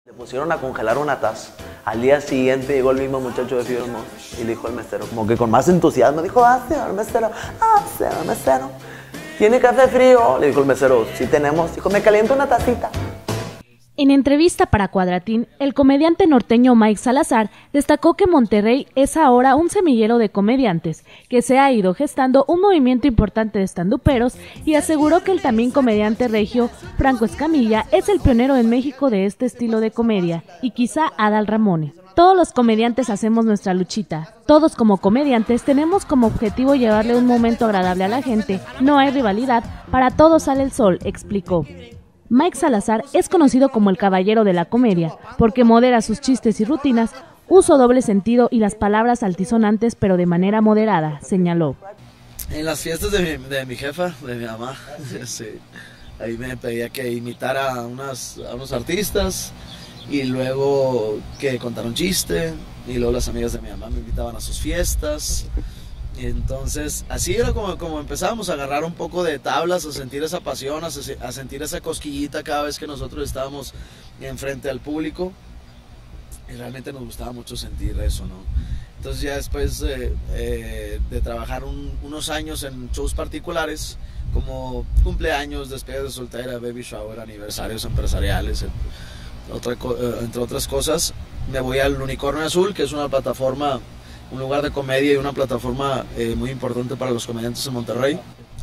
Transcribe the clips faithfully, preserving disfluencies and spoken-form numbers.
Le pusieron a congelar una taza. Al día siguiente llegó el mismo muchacho de Fibra Hermosa y le dijo al mesero, como que con más entusiasmo, dijo, ah, señor mesero, ah, señor mesero, ¿tiene café frío? Le dijo el mesero, sí tenemos. Dijo, me caliento una tacita. En entrevista para Cuadratín, el comediante norteño Mike Salazar destacó que Monterrey es ahora un semillero de comediantes, que se ha ido gestando un movimiento importante de estanduperos y aseguró que el también comediante regio Franco Escamilla es el pionero en México de este estilo de comedia y quizá Adal Ramone. Todos los comediantes hacemos nuestra luchita. Todos como comediantes tenemos como objetivo llevarle un momento agradable a la gente. No hay rivalidad, para todos sale el sol, explicó. Mike Salazar es conocido como el caballero de la comedia, porque modera sus chistes y rutinas, uso doble sentido y las palabras altisonantes, pero de manera moderada, señaló. En las fiestas de mi, de mi jefa, de mi mamá, sí, ahí me pedía que imitara a, unas, a unos artistas y luego que contara un chiste y luego las amigas de mi mamá me invitaban a sus fiestas. Entonces, así era como, como empezábamos a agarrar un poco de tablas, a sentir esa pasión, a, a sentir esa cosquillita cada vez que nosotros estábamos enfrente al público. Y realmente nos gustaba mucho sentir eso, ¿no? Entonces ya después eh, eh, de trabajar un, unos años en shows particulares, como cumpleaños, despedidas de soltera, baby shower, aniversarios empresariales, otra, entre otras cosas, me voy al Unicornio Azul, que es una plataforma, un lugar de comedia y una plataforma eh, muy importante para los comediantes en Monterrey.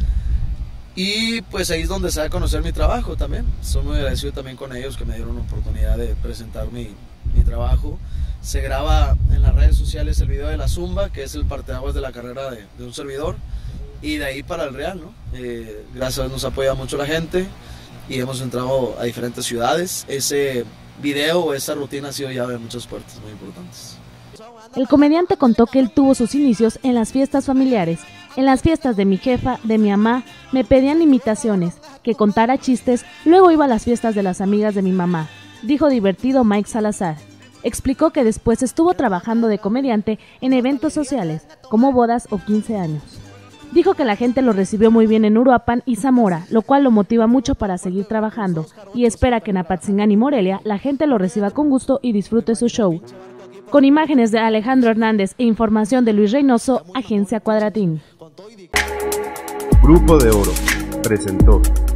Y pues ahí es donde se da a conocer mi trabajo también. Soy muy agradecido también con ellos que me dieron la oportunidad de presentar mi, mi trabajo. Se graba en las redes sociales el video de la Zumba, que es el parteaguas de la carrera de, de un servidor. Y de ahí para el Real, ¿no? Eh, gracias a Dios nos apoya mucho la gente y hemos entrado a diferentes ciudades. Ese video o esa rutina ha sido llave de muchas puertas muy importantes. El comediante contó que él tuvo sus inicios en las fiestas familiares. En las fiestas de mi jefa, de mi mamá, me pedían imitaciones, que contara chistes, luego iba a las fiestas de las amigas de mi mamá, dijo divertido Mike Salazar. Explicó que después estuvo trabajando de comediante en eventos sociales, como bodas o quince años. Dijo que la gente lo recibió muy bien en Uruapan y Zamora, lo cual lo motiva mucho para seguir trabajando, y espera que en Apatzingán y Morelia la gente lo reciba con gusto y disfrute su show. Con imágenes de Alejandro Hernández e información de Luis Reynoso, Agencia Cuadratín. Grupo de Oro presentó